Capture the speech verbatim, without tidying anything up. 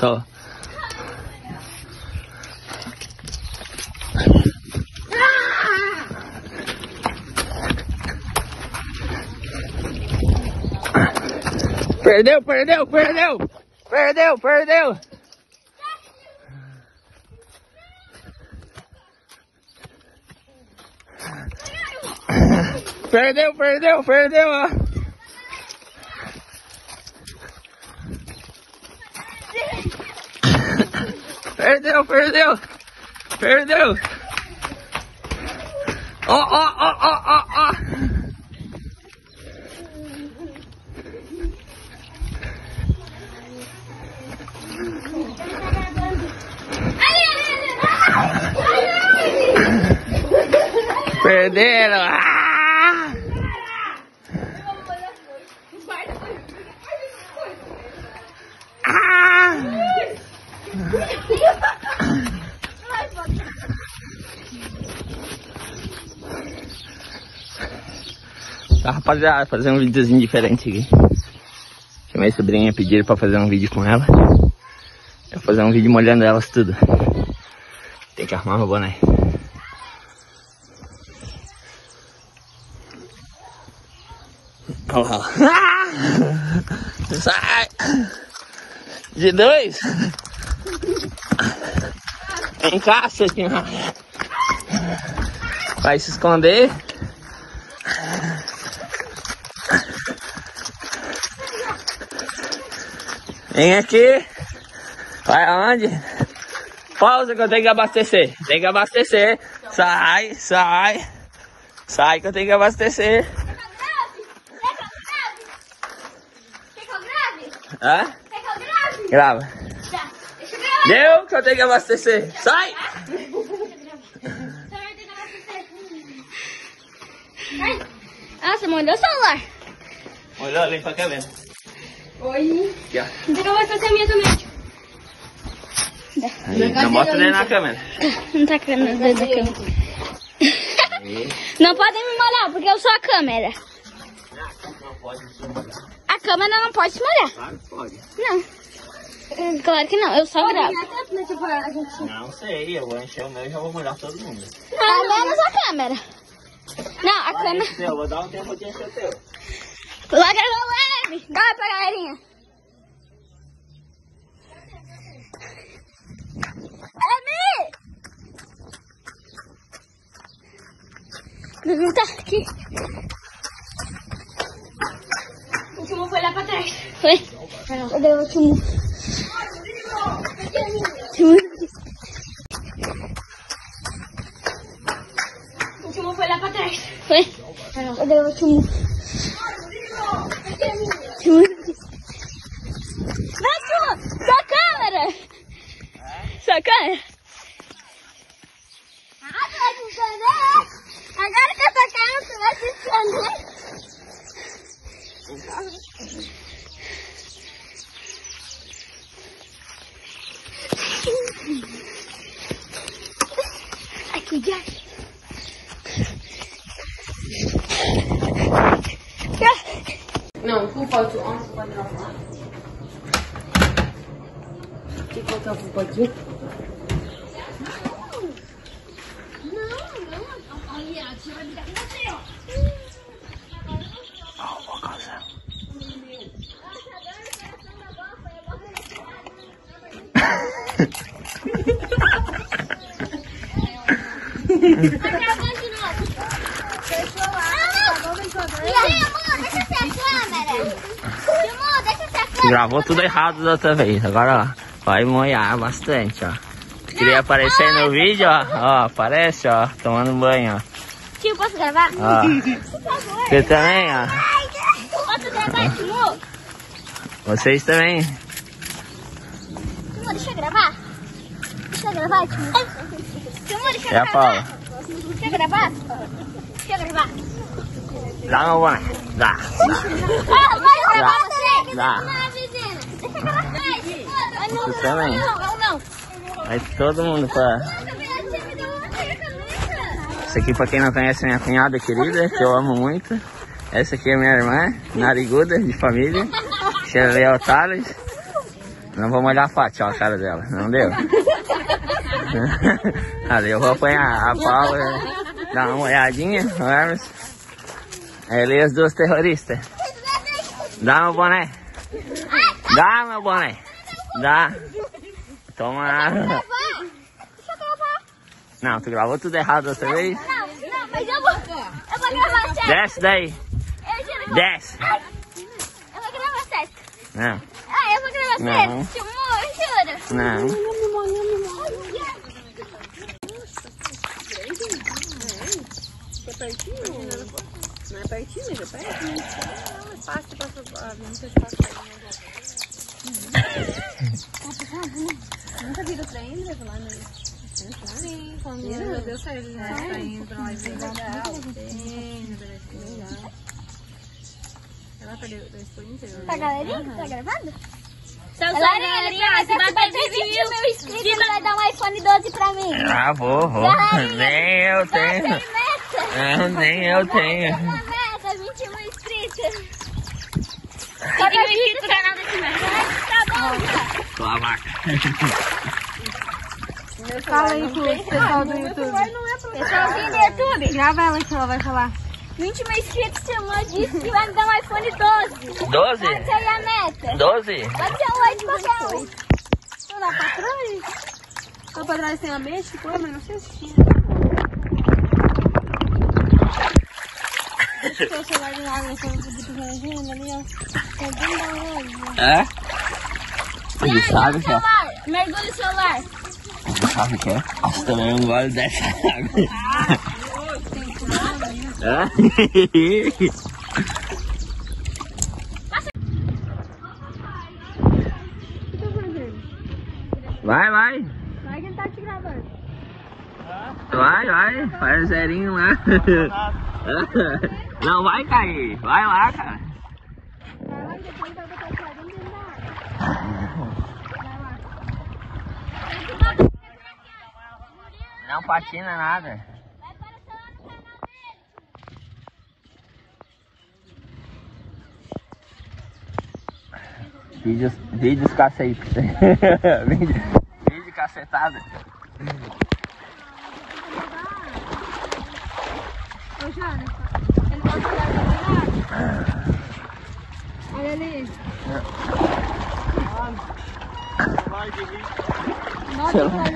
Tô. Perdeu, perdeu, perdeu! Perdeu, perdeu! Perdeu, perdeu, perdeu, ó! Perdeu, perdeu! Perdeu! Ó, ó, ó, ó, ó, ó! Perderam! Ah! Ah! Tá, rapaziada, fazer um videozinho diferente aqui. Chamei a sobrinha, pediram pra fazer um vídeo com ela. Eu vou fazer um vídeo molhando elas tudo. Tem que arrumar meu boné. Olha lá. Ah! Sai! De dois! Encaixa aqui. Vai se esconder. Vem aqui. Vai aonde? Pausa que eu tenho que abastecer. Tem que abastecer. Sai, sai. Sai que eu tenho que abastecer. Hã? Quer que eu grave? Grava. Tá, deixa eu gravar. Deu que eu tenho que abastecer. Sai! Nossa, molhou o celular. Molhou, limpa a câmera. Oi. Aqui, ó. Então eu vou fazer a minha também. Aí, não mostra nem na câmera. Não tá câmera da câmera. Não podem me molhar, porque eu sou a câmera. Não pode se molhar. A câmera não pode se molhar. Claro que pode. Não. Claro que não, eu só gravo. Não sei, eu vou encher o meu e já vou molhar todo mundo. Não, menos a câmera. Não, a Vai, câmera... eu vou dar um tempo de encher o teu. Larga a leve. Dá pra galerinha. Emi! Não tá aqui. O último foi lá pra trás. Foi? Cadê o último? O último foi lá pra trás. Foi? Cadê o último? Vai, sua! Sua câmera! Sua câmera! Ah, tu vai se esconder! Agora que eu tô caindo, tu vai se esconder! Aqui, já! Não, full pode onde você pode gravar? Deixa eu colocar o full pode aqui. Não, não, olha, a tia vai me dar com você, ó. Ó, ó, casa. Acabou de novo. Fechou lá. E aí, amor, deixa ser a câmera. Amor, deixa ser a câmera. Gravou tudo errado da outra vez. Agora, ó, vai molhar bastante, ó. Queria aparecer no vídeo, ó. Ó, aparece, ó, tomando banho, ó. Tio, posso gravar? Ó. Por favor. Você também, ó. Posso gravar, Timo? Vocês também. Timo, deixa eu gravar. Deixa eu gravar, Timo. Timo, deixa eu É a gravar. Paula. Deixa eu gravar. Deixa eu gravar. Dá meu boné. Dá. Ah, vai gravar você? Dá. Não, vizinha. Deixa eu gravar. Ai, não, Você também. não, não, não. Vai todo mundo pra... Essa aqui, pra quem não conhece, é minha cunhada querida, que eu amo muito. Essa aqui é minha irmã, nariguda, de família. Xeleia Otales. Não vou molhar a Fátima, ó, a cara dela. Não deu? Ali eu vou apanhar a Paula, dar uma olhadinha. Vamos. Ali as duas terroristas. Dá meu boné. Dá meu boné. Dá. Toma. Não, tu gravou tudo errado outra vez? Não, não, mas eu vou, eu vou gravar certo. Desce daí. Eu juro. Desce. Eu vou gravar certo. Não. Ah, eu vou gravar Não. certo. Amor, juro. Não. É pertinho? Não é pertinho, mas é pertinho. Não, é fácil, passa, não sei se passa. Nunca viram o trem, né? Lá no... Sim, quando meu Deus certo, já tá indo pra lá e bem legal. Bem, legal. Ela perdeu o escuro inteiro. Tá galerinha? Tá gravando? Então, Galerinha, se bater vinte mil mil inscritos, vai dar um iPhone doze pra mim. Ah, vou, vou. Nem eu tenho. Tem meta. É, nem eu tenho. Tá na meta, vinte mil inscritos. Cada vídeo no canal desse mês. Tá bom, já. Sou a vaca. Fala aí pro pessoal do YouTube. Pessoalzinho do YouTube. Grava ela que ela vai falar. vinte mil inscritos, chamou, disse que vai me dar um iPhone doze. Doze? Pode ser aí a meta. Doze? Pode ser um oito qualquer um. Vou lá pra trás. Lá pra trás tem a mente, pô, mas não sei se tinha. Deixa eu celular de água, eu vou pedir pra agenda ali, ó. Tá bem da hora. É? Ele sabe que é. Celular, mergulho celular. Ele sabe que é. Nossa, também um gole dessa água. É? Vai, vai. Vai que ele tá te gravando. Vai, vai. Faz zerinho lá. Não vai cair. Vai lá, cara. Vai lá e depois vai botar o celular dentro da água. Vai lá. Não patina nada. Vídeos, vídeos cacete. vídeo, vídeo cacetada. Ô, Jana, ele pode olhar dentro da água? Olha ali. Nossa,